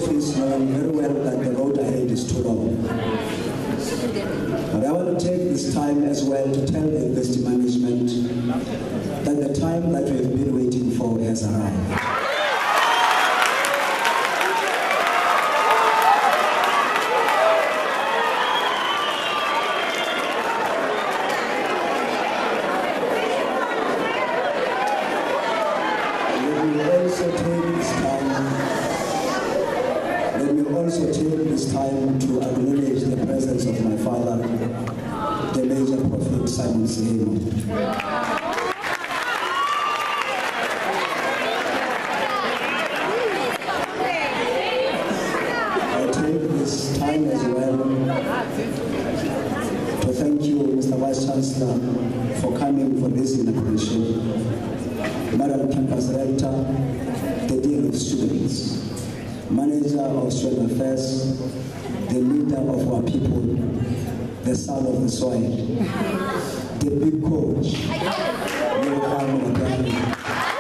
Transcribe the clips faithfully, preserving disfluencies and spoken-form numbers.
office knowing very well that the road ahead is too long. But I want to take this time as well to tell the university management that the time that we've been waiting for has arrived. Time to acknowledge the presence of my father, the major prophet Simon Xavier. I take this time as well to thank you, Mister Vice Chancellor, for coming for this inauguration, Madam Campus Rector, the Dean of Students, Manager of Student Affairs, the leader of our people, the son of the soil, the big coach, thank you.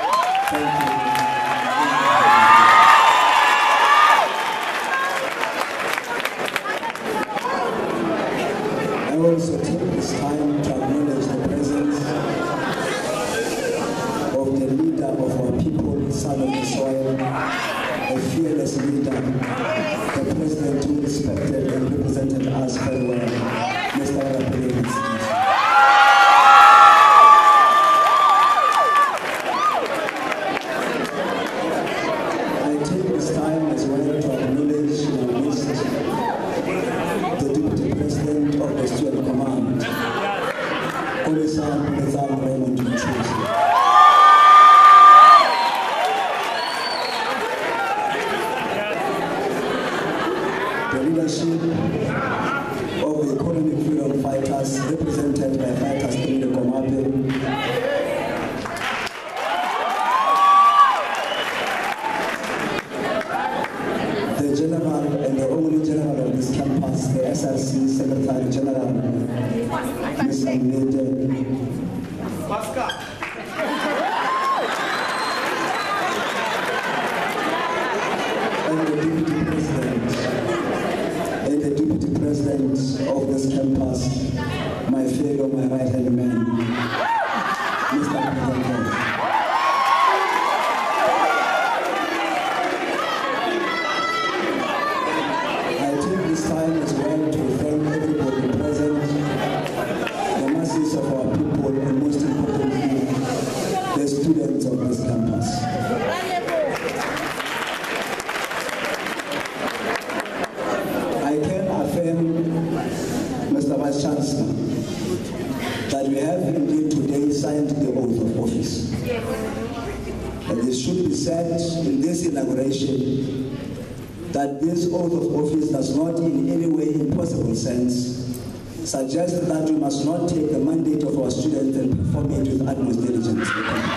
I also take this time to acknowledge the presence of the leader of our people, son of the soil, a fearless leader, the president who respected and represented us very well, Mister President. I take this time as well to acknowledge and miss the Deputy President of the Student Command, Commissar Raymond Mfk. The leadership of the economic freedom fighters, represented by fighters in the Komape, the general and the only general of this campus, the S R C Secretary General, Mister Xavier. And the Deputy President, and the Deputy President of this campus, my fellow, my right-hand man, Mister President. I take this time as well to thank everybody present, the masses of our people, and most importantly, the students of this campus. Mister Vice Chancellor, that we have indeed today signed the oath of office. And it should be said in this inauguration that this oath of office does not in any way, in possible sense, suggest that we must not take the mandate of our students and perform it with utmost diligence.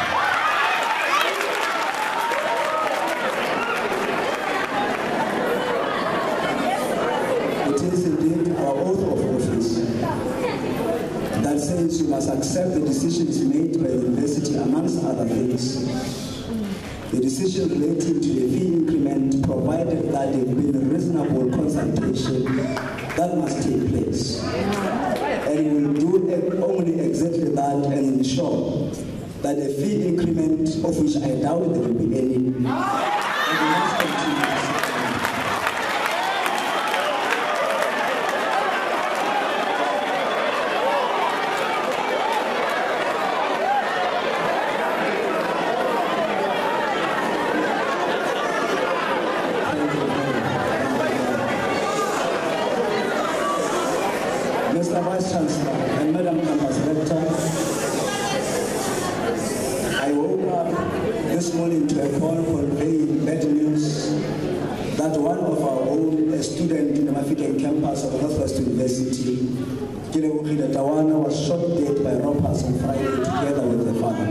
That says you must accept the decisions made by the university, amongst other things. The decision relating to the fee increment, provided that there be a reasonable consultation, that must take place. And we will do only exactly that and ensure that the fee increment, of which I doubt there will be any, and we must continue. Mister Vice Chancellor and Madam Campus Rector, I woke up this morning to a call conveying bad news that one of our own, a student in the Mafeking campus of Northwest University, Kilewukhile Tawana, was shot dead by robbers on Friday together with the father.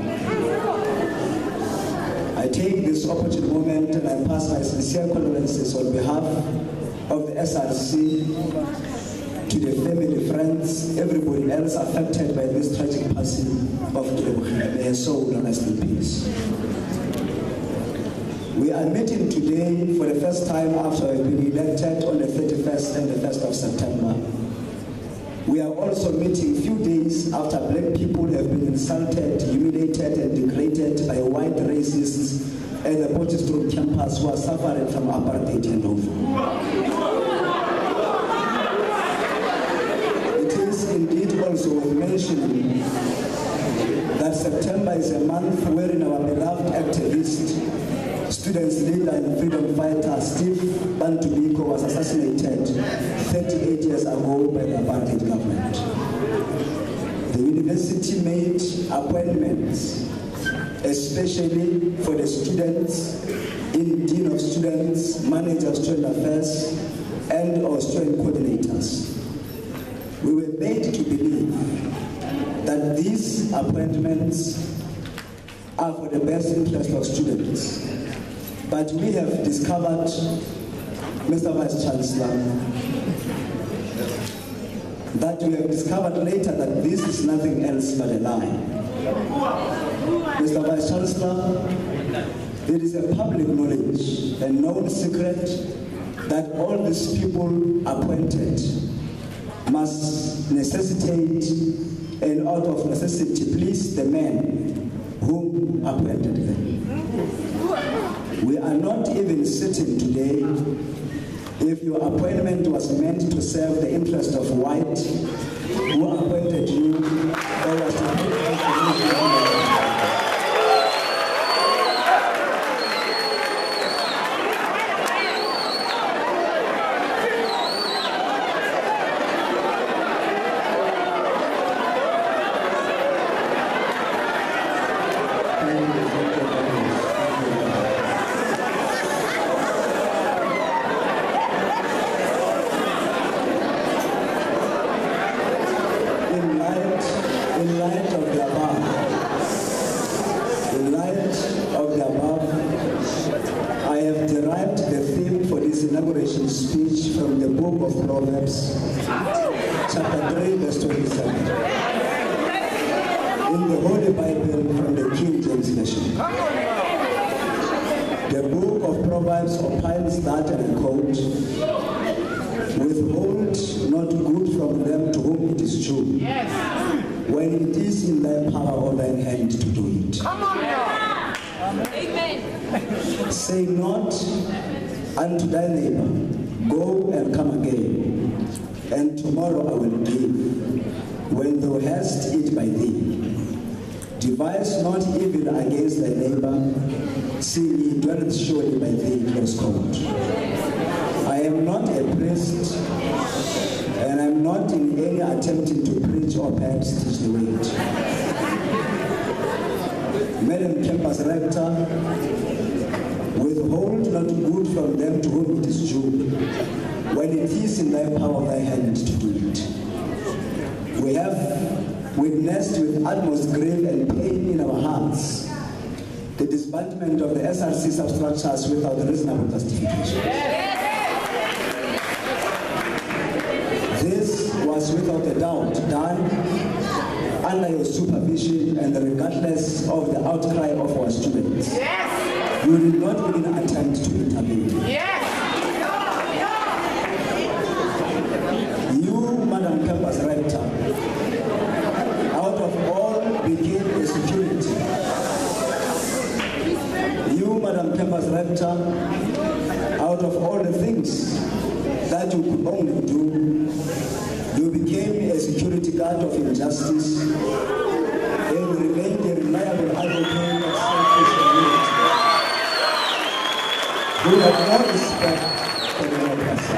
I take this opportune moment and I pass my sincere condolences on behalf of the S R C to the family, friends, everybody else affected by this tragic passing of Xavier. May her soul rest in peace. We are meeting today for the first time after we've been elected on the thirty-first and the first of September. We are also meeting a few days after black people have been insulted, humiliated, and degraded by white racists at the Potchefstroom campus who are suffering from apartheid and over. It is indeed also worth mentioning that September is a month wherein our beloved activist, students leader and freedom fighter Steve Bantubiko was assassinated thirty-eight years ago by the apartheid government. The university made appointments, especially for the students, in Dean of Students, Manager of Student Affairs, and our student coordinators. We were made to believe that these appointments are for the best interest of students. But we have discovered, Mister Vice Chancellor, that we have discovered later that this is nothing else but a lie. Mister Vice Chancellor, it is a public knowledge, a known secret, that all these people appointed must necessitate, and out of necessity, please the men whom appointed them. We are not even sitting today if your appointment was meant to serve the interest of white, who appointed you, or was to Inauguration speech from the book of Proverbs, chapter three, verse twenty-seven. In the Holy Bible from the King James Version. The book of Proverbs opines that, and I quote, "Withhold not good from them to whom it is due, when it is in thy power or thine hand to do it." Come on now. Amen. Say not unto thy neighbor, go and come again, and tomorrow I will give, when thou hast it by thee. Devise not evil against thy neighbor, see he dwelleth surely by thee, close quote. I am not a priest, and I am not in any attempting to preach or perhaps teach the word. Madam Campus Rector, withhold not good from them to whom it is due, when it is in thy power, thy hand to do it. We have witnessed with utmost grief and pain in our hearts the disbandment of the S R C substructures without reasonable justification. This was without a doubt done under your supervision and regardless of the outcry of our students. You did not even attempt to intervene. Yes. You, Madam Campus Rector, out of all became a security. You, Madam Campus Rector, out of all the things that you could only do, you became a security guard of injustice and remained a reliable advocate of selfish unity. We have no respect for democracy.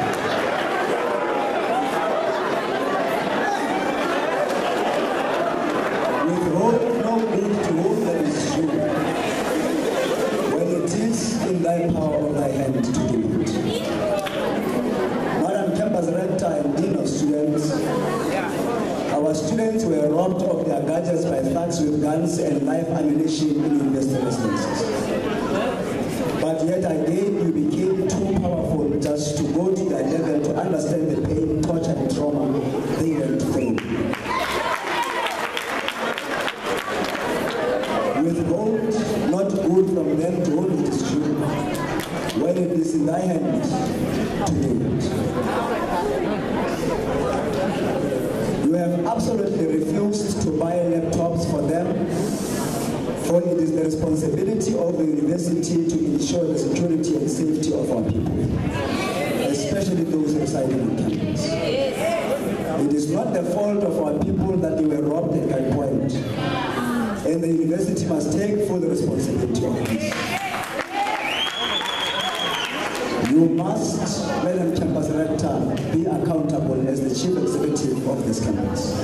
Withhold no good to whom that is due, when it is in thy power or thy hand to do it. Madam Campus Rector and Dean of Students, our students were robbed of their gadgets by thugs with guns and live ammunition in university residences. But yet again, you became too powerful just to go to their level to understand the pain, torture, and trauma they went through. Withhold not good from them to whom it is due, thy hand to do it. You have absolutely refused to buy laptops for them, for it is the responsibility of the university to ensure the security and safety of our people, especially those residing on campus. It is not the fault of our people that they were robbed at gunpoint, and the university must take full responsibility of this. You must, Madam Campus Rector, be accountable as the Chief Executive of this campus.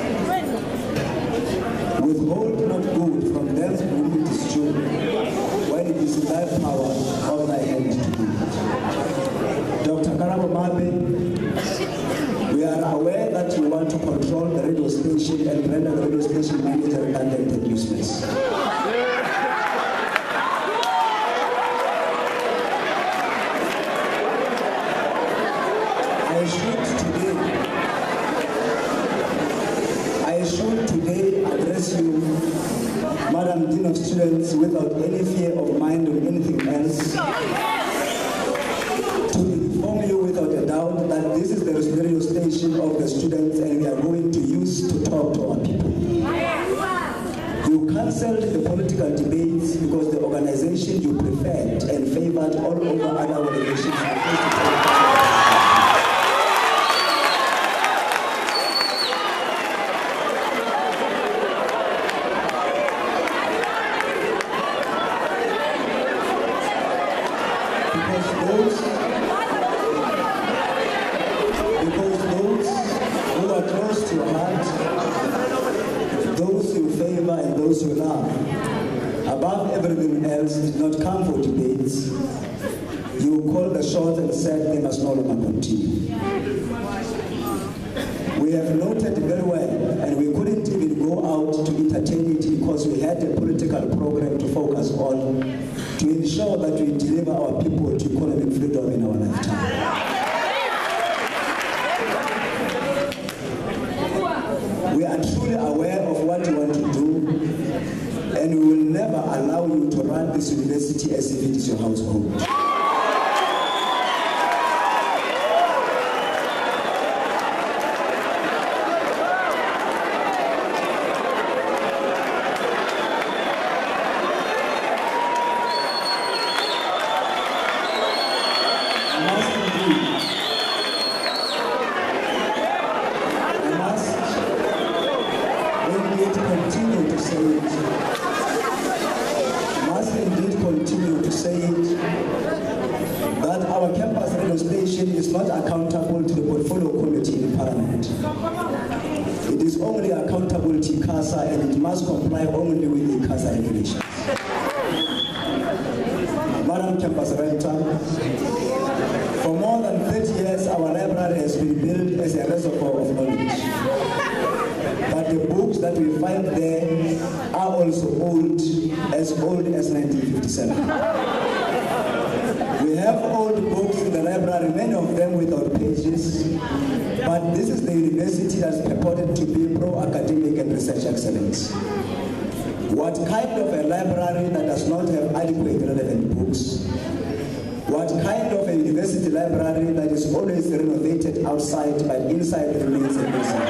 Withhold not good from them whom it is due, when it is in thy power of thy hand to do it. Doctor Karabo Mabe, we are aware that you want to control the radio station and render the radio station manager redundant and useless. I should today, I should today address you, Madam Dean of Students, without any fear of mind or anything else, to inform you without a doubt that this is the radio station of the students and we are going to use to talk to our people. You cancelled the political debates because the organization you preferred and favored all over other organizations. Above everything else, did not come for debates. You called the shots and said they must no longer continue. We have noted very well, and we couldn't even go out to entertain it because we had a political program to focus on to ensure that we deliver our people to economic freedom in our lifetime. We are truly aware of what you want to do, and we will never allow you to run this university as if it is your household. And it must comply only with the CASA regulations. Madam Campus Rector, for more than thirty years our library has been built as a reservoir of knowledge. But the books that we find there are also old, as old as nineteen fifty-seven. We have old books in the library, many of them without pages, but this is the university that's purported to be pro-academic and research excellence. What kind of a library that does not have adequate relevant books? What kind of a university library that is always renovated outside but inside remains a museum?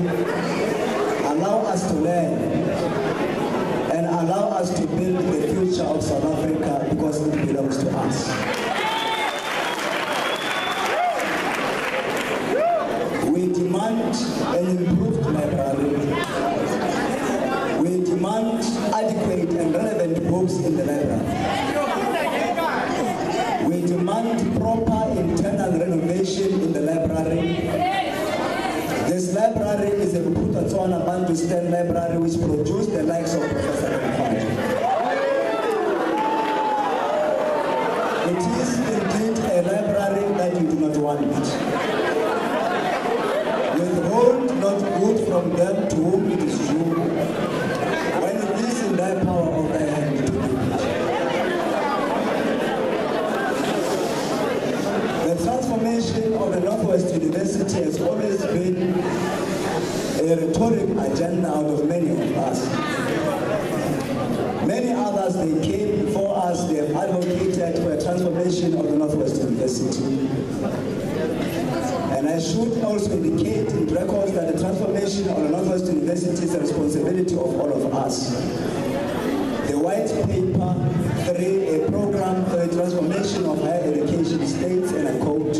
Allow us to learn and allow us to build the future future of South Africa because it belongs to us. We demand an improved library. We demand adequate and relevant books in the library. We demand proper internal renovation in the library. This library is a Bukutatswana Bantu Stan library which produced the likes of Professor Mfk. It is indeed a library that you do not want. Withhold not good from them to whom it is due, when it is in thy power of thy hand to give it. The transformation of the Northwest University has always been a rhetoric agenda out of many of us. Many others, they came before us, they have advocated for a transformation of the Northwest University. And I should also indicate in records that the transformation of the Northwest University is the responsibility of all of us. The white paper three, a program for the transformation of higher education states, and I quote,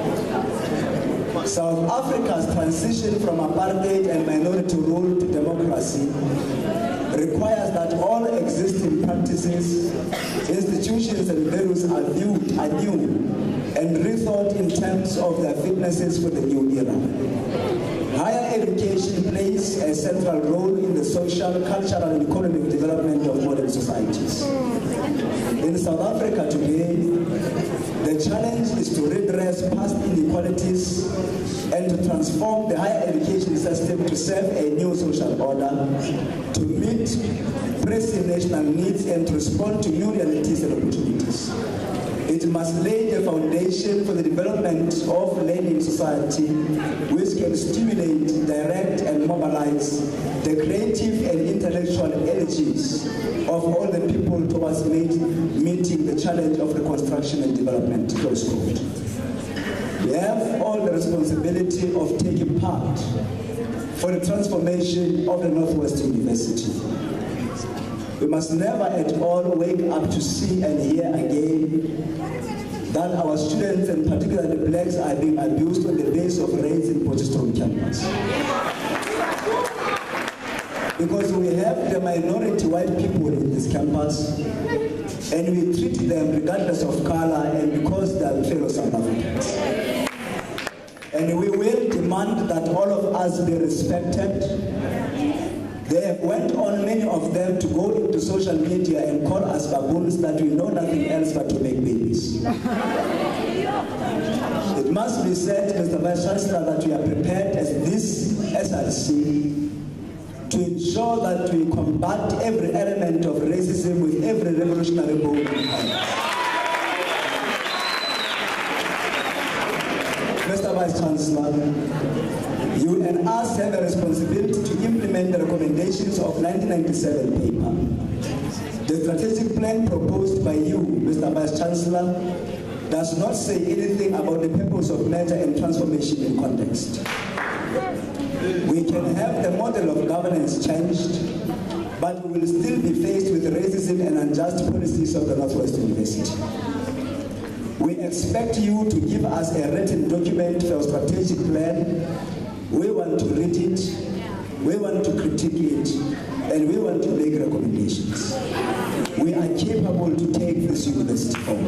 South Africa's transition from apartheid and minority rule to democracy requires that all existing practices, institutions and values are viewed anew and rethought in terms of their fitnesses for the new era. Higher education plays a central role in the social, cultural and economic development of modern societies. In South Africa today, the challenge is to redress past inequalities and to transform the higher education system to serve a new social order, to meet pressing national needs and to respond to new realities and opportunities. It must lay the foundation for the development of learning society, which can stimulate, direct, and mobilize the creative and intellectual energies of all the people towards meeting the challenge of reconstruction and development. Close quote. We have all the responsibility of taking part for the transformation of the Northwest University. We must never at all wake up to see and hear again that our students, and particularly the blacks, are being abused on the basis of race in Potchefstroom campus. Because we have the minority white people in this campus, and we treat them regardless of color and because they are fellow South Africans. And we will demand that all of us be respected. They have went on, many of them, to go into social media and call us baboons, that we know nothing else but to make babies. It must be said, Mister Vice Chancellor, that we are prepared as this S R C to ensure that we combat every element of racism with every revolutionary move. Mister Vice Chancellor, you and us have a responsibility to implement the recommendations of nineteen ninety-seven paper. The strategic plan proposed by you, Mister Vice Chancellor, does not say anything about the purpose of merger and transformation in context. We can have the model of governance changed, but we will still be faced with racism and unjust policies of the Northwest University. We expect you to give us a written document for a strategic plan. We want to read it, we want to critique it, and we want to make recommendations. We are capable to take this university forward.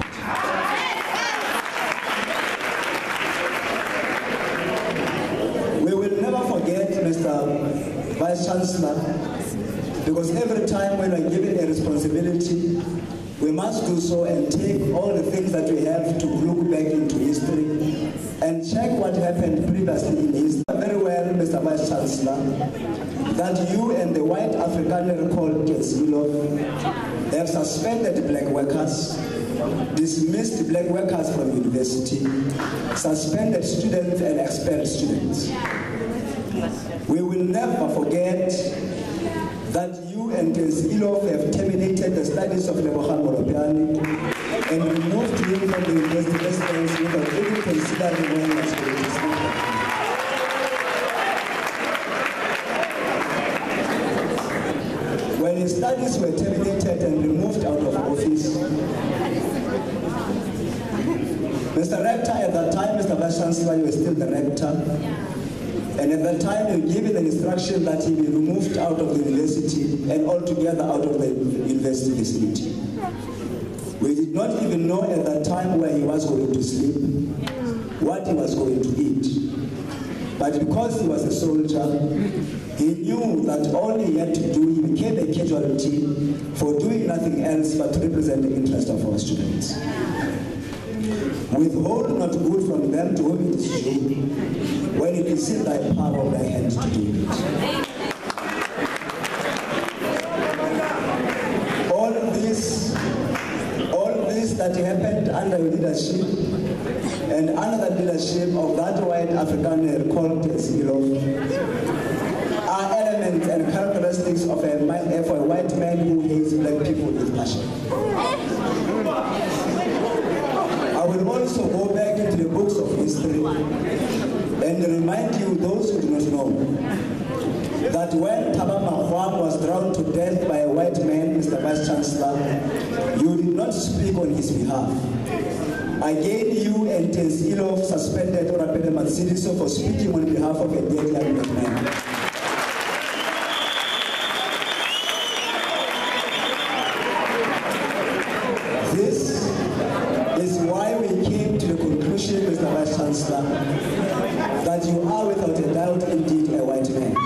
We will never forget, Mister Vice Chancellor, because every time when we are given a responsibility, we must do so and take all the things that we have to look back into history and check what happened previously in history. Very well, Mister Vice Chancellor, that you and the white Afrikaner called Xavier have suspended black workers, dismissed black workers from university, suspended students and expelled students. We will never forget that you and Xavier have terminated the studies of Lebogang Moropiane and removed him from the university residence without even considering when he was going to sleep. When his studies were terminated and removed out of Chancellor, you were still the rector. And at that time, you gave the instruction that he be removed out of the university and altogether out of the university facility. We did not even know at that time where he was going to sleep, what he was going to eat. But because he was a soldier, he knew that all he had to do, he became a casualty for doing nothing else but to represent the interest of our students. Withhold not good from them to whom it is due, when it is in thy power of thy hand to do it. All this, all this that happened under your leadership and under the leadership of that white Afrikaner called Xavier are elements and characteristics of a, of a white man who hates black people with passion. I will also go back into the books of history and remind you, those who do not know, that when Thaba Mahwang was drowned to death by a white man, Mister Vice Chancellor, you did not speak on his behalf. Again, you and Tenzilo suspended Orapele Matsidiso for speaking on behalf of a dead young black man. This is why we came to the conclusion, Mister Vice Chancellor, that you are without a doubt indeed a white man.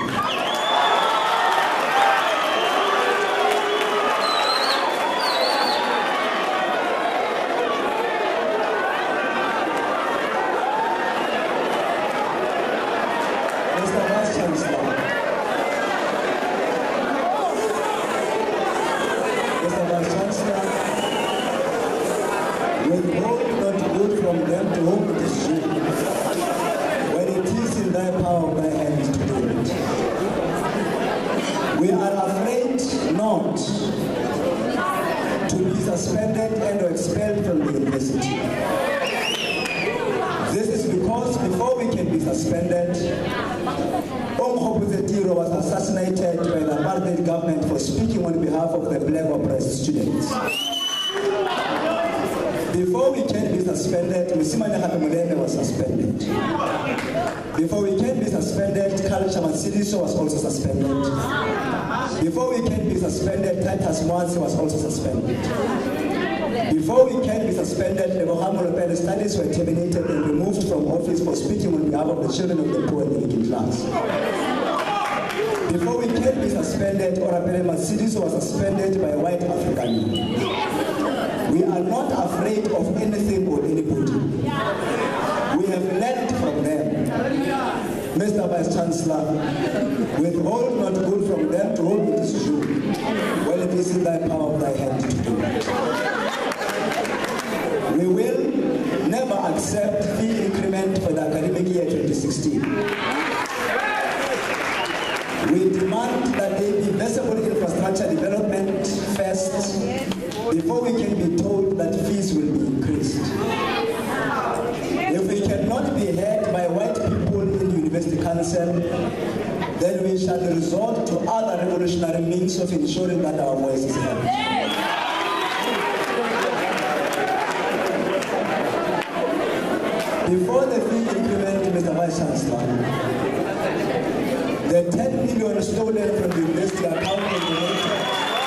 Mister Vice Chancellor, Mister Vice Chancellor, withhold not good from them to whom it is due, when it is in thy power of thy hands to do it. We are afraid not to be suspended and or expelled from the university. This is because before we can be suspended, Omkhopuzetiro was assassinated by the apartheid government for speaking on behalf of the black oppressed students. Before we can be suspended, Musimane Hakamulene was suspended. Before we can be suspended, Culture Matsidiso was also suspended. Before we can be suspended, Titus Mwansi was also suspended. Before we can be suspended, the Mohammed studies were terminated and removed from office for speaking on behalf of the children of the poor and the working class. Before we can be suspended, Orapele Matsidiso was suspended by a white African. We are not afraid of anything or anybody. We have learned from them. Mister Vice Chancellor, withhold not good from them to whom it is due, when it is in thy power of thy hand to do it. We will never accept fee increment for the academic year twenty sixteen. We demand that there be visible infrastructure development first, before we can be told that fees will be increased. If we cannot be heard by white people in the University Council, then we shall resort to other revolutionary means of ensuring that our voice is heard. Before the fee increment, Mister Vice Chancellor, the ten million stolen from the university account was donated.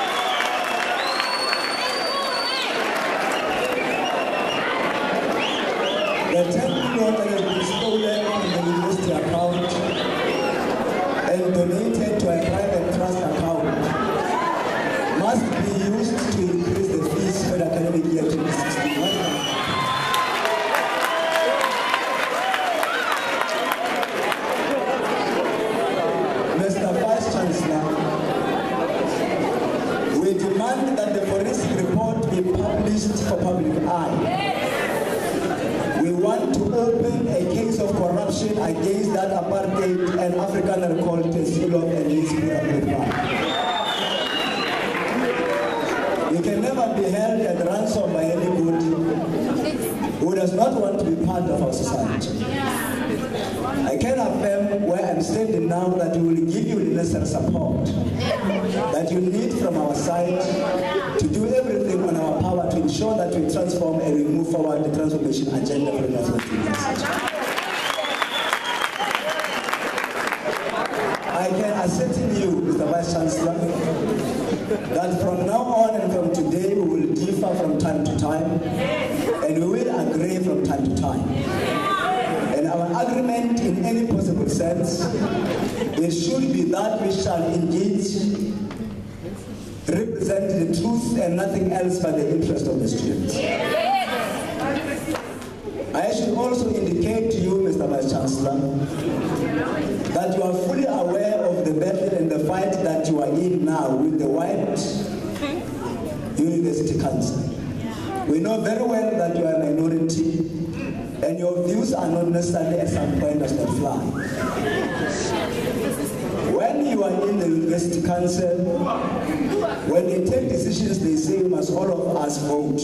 The ten million that has been stolen from the university account and donated to a private trust account must be used to increase the fees for the academic year twenty sixteen. Mister Vice Chancellor, we demand that the forensic report be published for public eye. We want to open a case of corruption against that apartheid and Afrikaner called Tesilo and his people. We can never be held at ransom by anybody who does not want to be part of our society. I can affirm where I'm standing now that we will give you the necessary support that you need from our side to do everything on our power to ensure that we transform and we move forward the transformation agenda for the national university. asserting you, Mister Vice Chancellor, that from now on and from today we will differ from time to time, and we will agree from time to time. And our agreement in any possible sense, it should be that we shall indeed represent the truth and nothing else but the interest of the students. I should also indicate to you, Mister Vice Chancellor, that you are fully aware of the battle and the fight that you are in now with the white University Council. We know very well that you are a minority and your views are not necessarily at some point does not fly. When you are in the University Council, when they take decisions, they say we must all of us vote.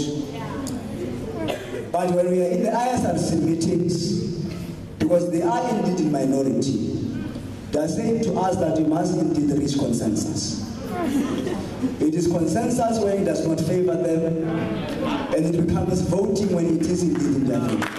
But when we are in the I S R C meetings, because they are indeed in minority, they are saying to us that we must indeed reach consensus. It is consensus when it does not favor them, and it becomes voting when it is indeed in their favor.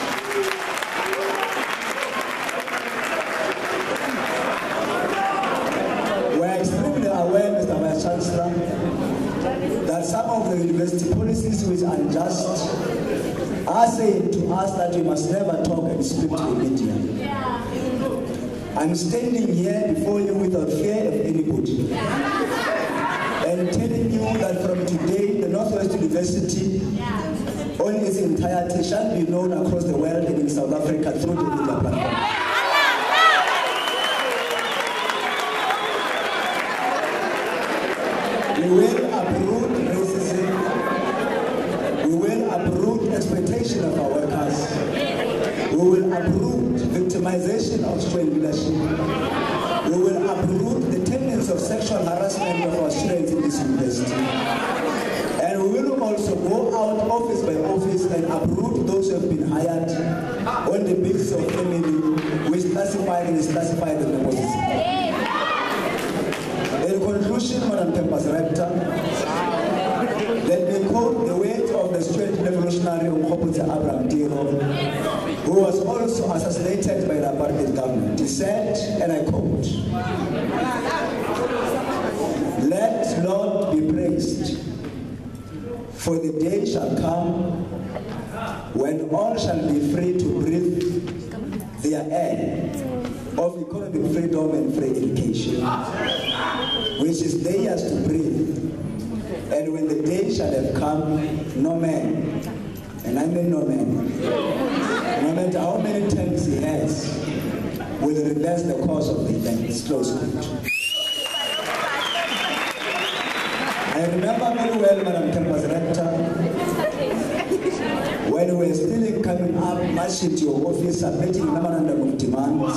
We are extremely aware, Mister Vice Chancellor, that some of the university policies which are unjust are saying to us that we must never talk and speak to the media. I'm standing here before you without fear of anybody and telling you that from today the Northwest University on its entirety shall be known across the world and in South Africa through the media platform. We will uproot racism. We will uproot exploitation of our workers. We will uproot victimization of student leadership. We will uproot the tendency of sexual harassment of our students in this university. And we will also go out office by office and uproot those who have been hired on the basis of family, which classified and is classified as nepotism. In conclusion, Madam Campus Rector, let me quote the words of the student revolutionary Abraham, who was also assassinated by the apartheid government. He said, and I quote, "Let Lord be praised, for the day shall come when all shall be free to breathe their air of economic freedom and free education, which is theirs to breathe. And when the day shall have come, no man," and I mean no man, no matter how many times he has, will reverse the course of the events. Close quote. I remember very well, Madam Campus Rector, when we were still coming up, marching to your office, submitting a memorandum of demands,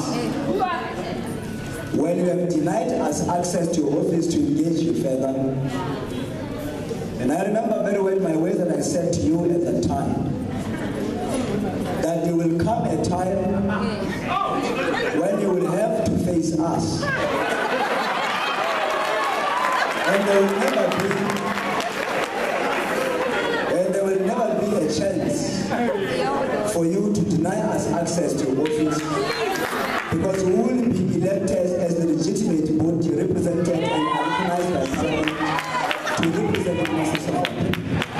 when you have denied us access to your office to engage you further. And I remember very well my words that I said to you at that time, that there will come a time when you will have to face us. And there will never be, and there will never be a chance for you to deny us access to your office, because we will be elected as the legitimate body represented and recognized by Parliament to represent the masses of our people.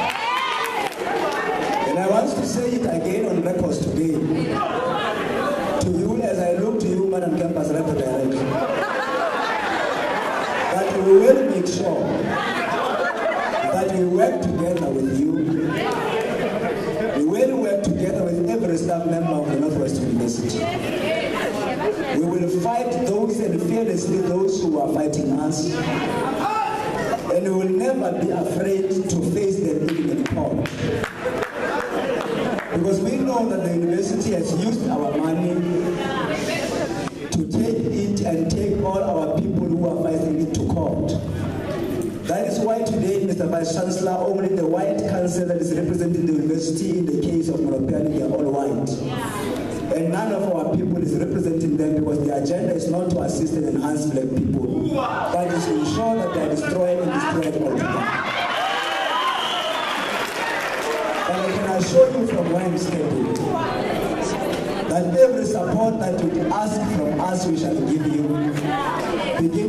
And I want to say it again on record today, to you as I look to you, Madam Campus Rector directly, that we will make sure that we work together with you. We will work together with every staff member of the Northwest University. We will fight those and fearlessly those who are fighting us. And we will never be afraid to face them in court. Because we know that the university has used our money to take it and take all our people who are fighting it to court. That is why today, Mister Vice Chancellor, only the white council that is representing the university in the case of European, they are all white. And none of our people is representing them because the agenda is not to assist and enhance black people, but is to ensure that they are destroyed and destroyed altogether. But I can assure you from where I'm standing, that every support that you ask from us, we shall give you, begin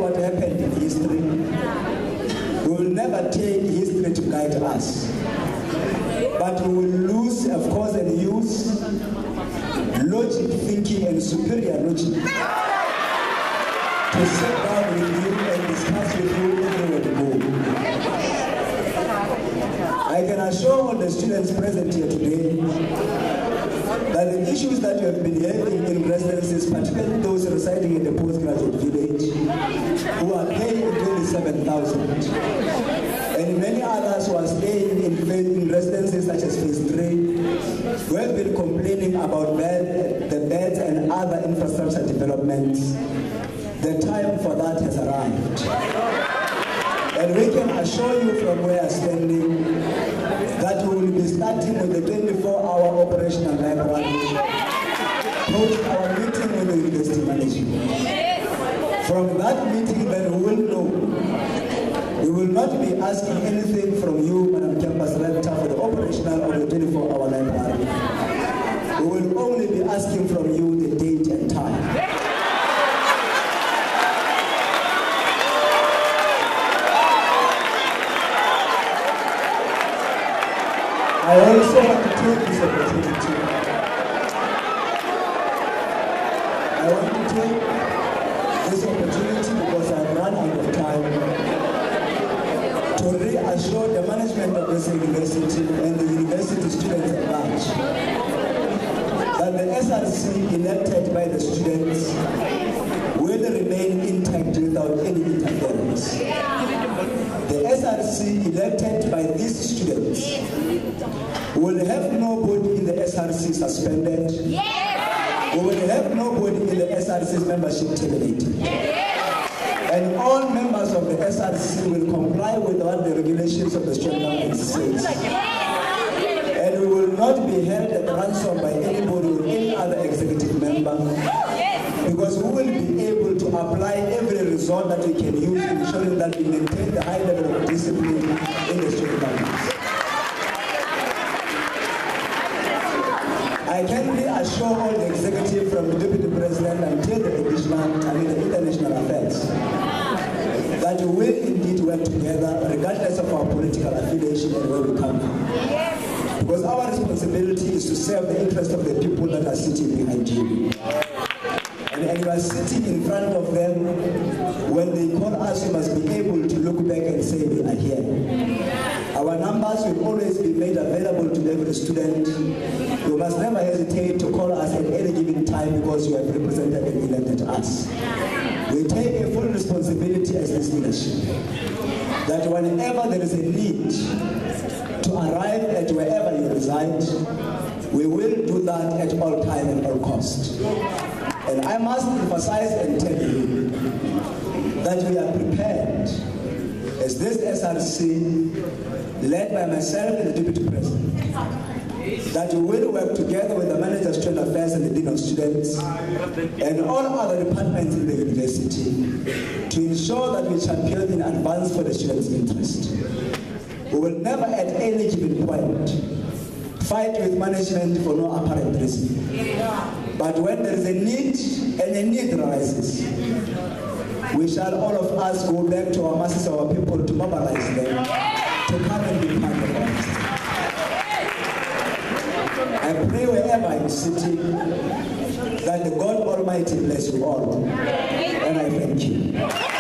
what happened in history. We will never take history to guide us. But we will lose, of course, and use logic thinking and superior logic to sit down with you and discuss with you everywhere we go. I can assure all the students present here today that the issues that you have been having in residences, particularly those residing in the postgraduate village, who are paying twenty-seven thousand, and many others who are staying in, in residences such as phase three, who have been complaining about bed, the beds and other infrastructure developments. The time for that has arrived. And we can assure you from where we are standing that we will be starting with the twenty-four hour operational library post our meeting with the university management. From that meeting, then we will know. We will not be asking anything from you, Madam Campus Rector, for the operational of the twenty-four hour library. We will only be asking from you the date and time. I also want to take this opportunity. I want to take this opportunity because I've run out of time to reassure the management of this university and the university students at large that the S R C elected by the students will remain intact without any interference. The S R C elected by these students will have nobody in the S R C suspended. Yes. We will have nobody in the S R C's membership terminated. Yes. And all members of the S R C will comply with what the regulations of the student government says. Yes. And we will not be held at ransom by anybody or any other executive member. Yes. Because we will be able to apply every resort that we can use, ensuring that we maintain the high level of discipline in the student government. I can reassure all the executive from the Deputy President until the additional, I mean the international affairs, that we will indeed work together regardless of our political affiliation and where we come from. Because our responsibility is to serve the interest of the people that are sitting behind you. And, and you are sitting in front of them, when they call us, you must be able to look back and say, we are here. Our numbers will always be made available to every student. You must never hesitate to call us at any given time because you have represented and elected us. We take a full responsibility as this leadership that whenever there is a need to arrive at wherever you reside, we will do that at all time and all cost. And I must emphasize and tell you that we are prepared as this S R C, led by myself and the Deputy President, that we will work together with the Manager of Student Affairs and the Dean of Students and all other departments in the university to ensure that we champion in advance for the students' interest. We will never at any given point fight with management for no apparent reason. But when there is a need and a need arises, we shall all of us go back to our masses, our people, to mobilize them to come and be part of us. I pray wherever I'm sitting that the God Almighty bless you all. And I thank you.